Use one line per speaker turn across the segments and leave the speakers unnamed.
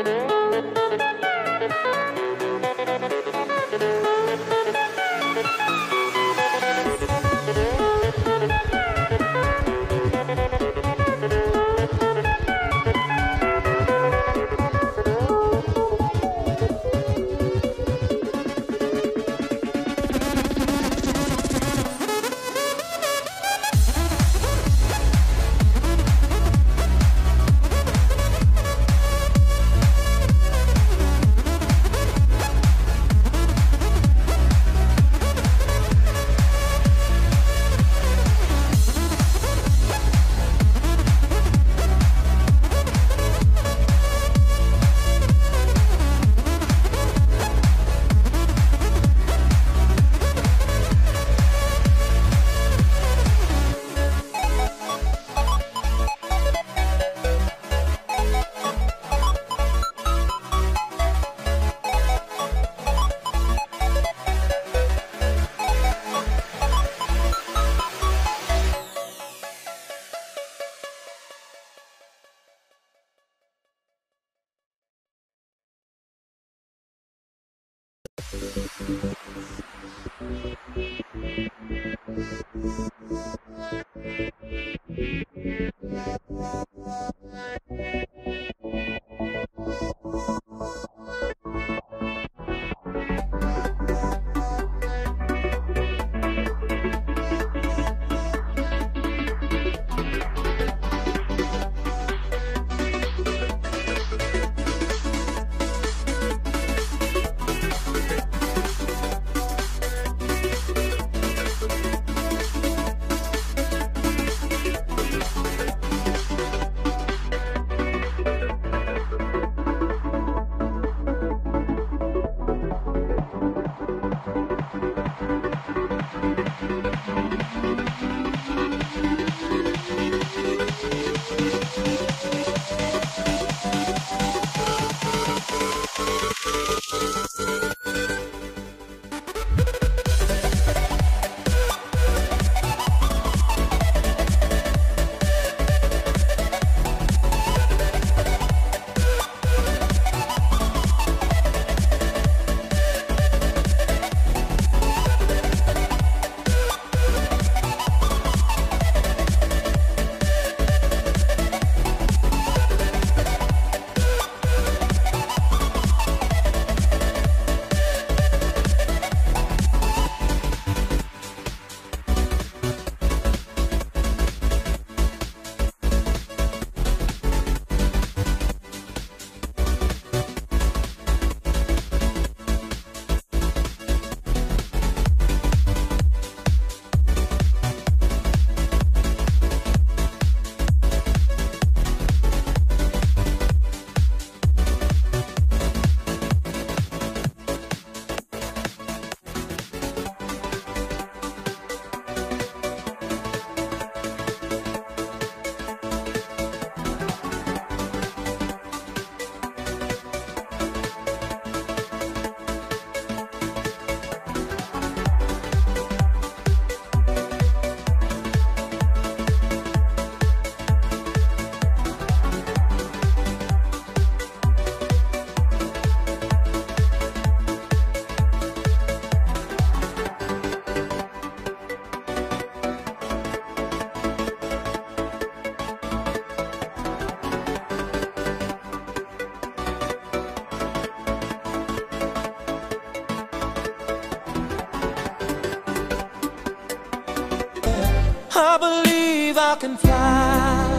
I believe I can fly.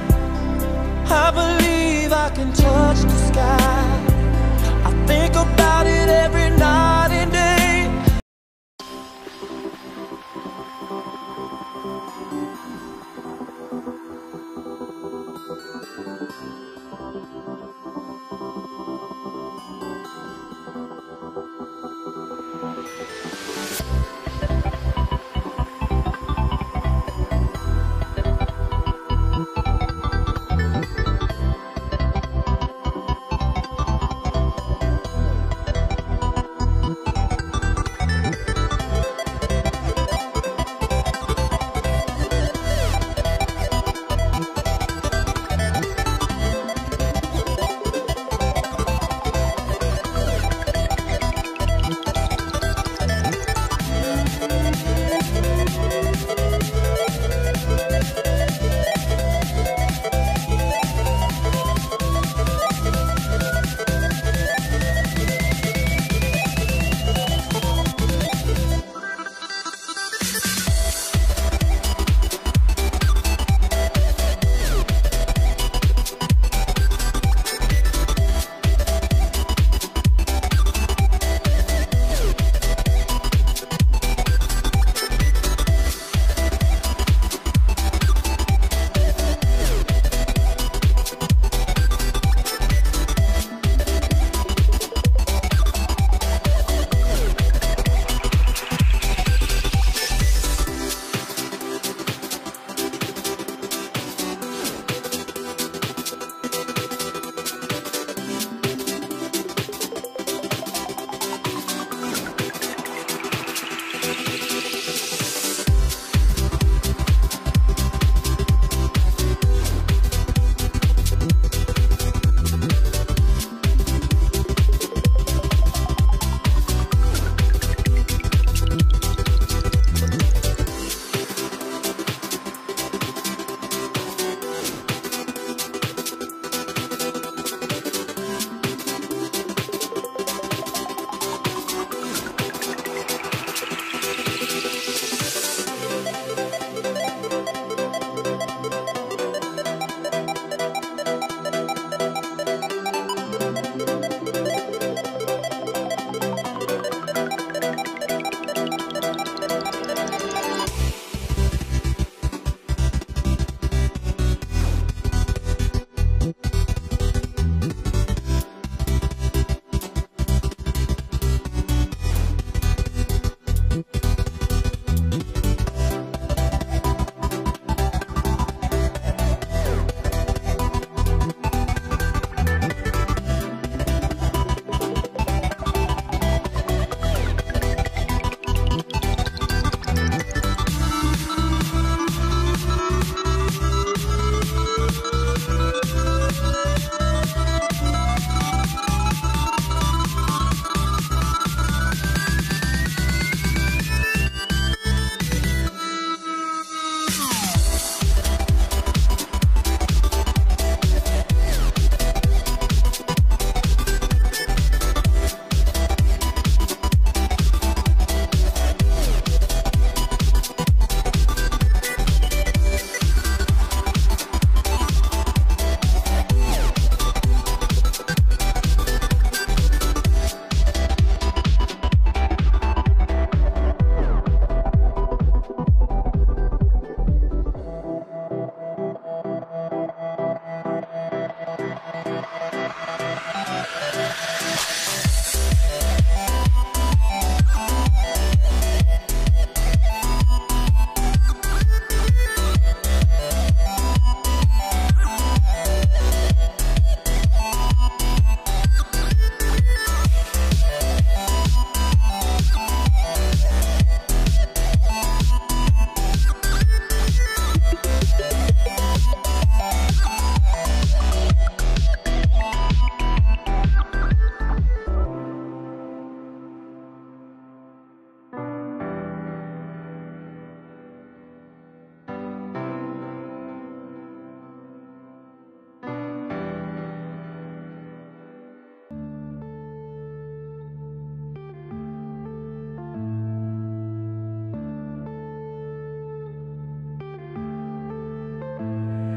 I believe I can touch the sky. I think about it every night and day.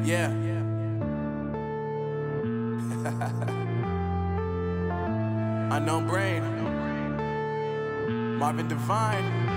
Yeah. Unknown Brain, Marvin Divine.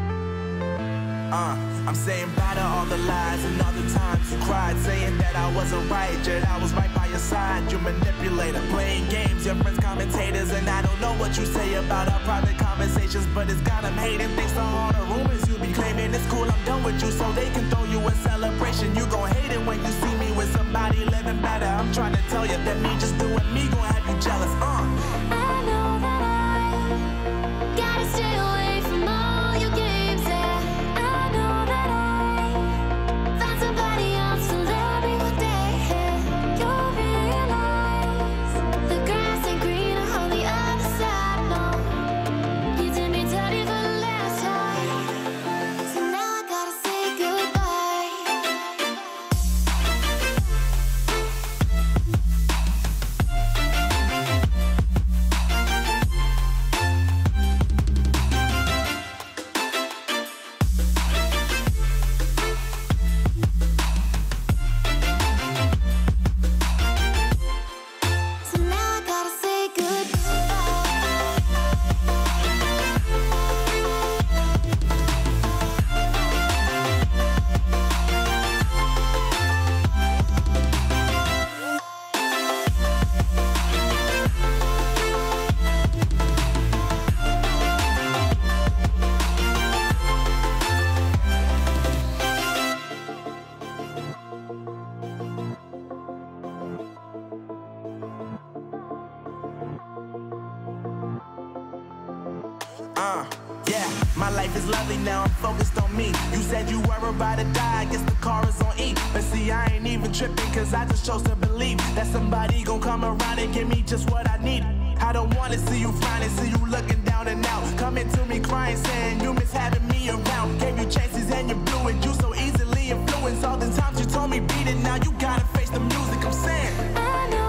I'm saying bye to all the lies and all the times you cried, saying that I wasn't right, yet I was right by your side. You manipulator, playing games, your friends commentators, and I don't know what you say about our private conversations, but it's got them hating. Thanks to all the rumors you be claiming. It's cool, I'm done with you, so they can throw you a celebration. You gon' hate it when you see me with somebody living better. I'm trying to tell you that me just doing me gon' have you jealous.
I know that I gotta stay away from all your games, yeah. I know that I found somebody else to love me one day, yeah. You'll realize the grass ain't greener on the other side, no. You did me dirty for the last time, so now I gotta say goodbye. So now I gotta say
Yeah, my life is lovely now, I'm focused on me. You said you were about to die, I guess the car is on E. But see, I ain't even tripping, cause I just chose to believe that somebody gon' come around and give me just what I need. I don't wanna see you frowning, see you looking down and out, coming to me crying, saying you miss having me around. Gave you chances and you blew it, you so easily influenced. All the times you told me beat it, now you gotta face the music. I'm saying
I know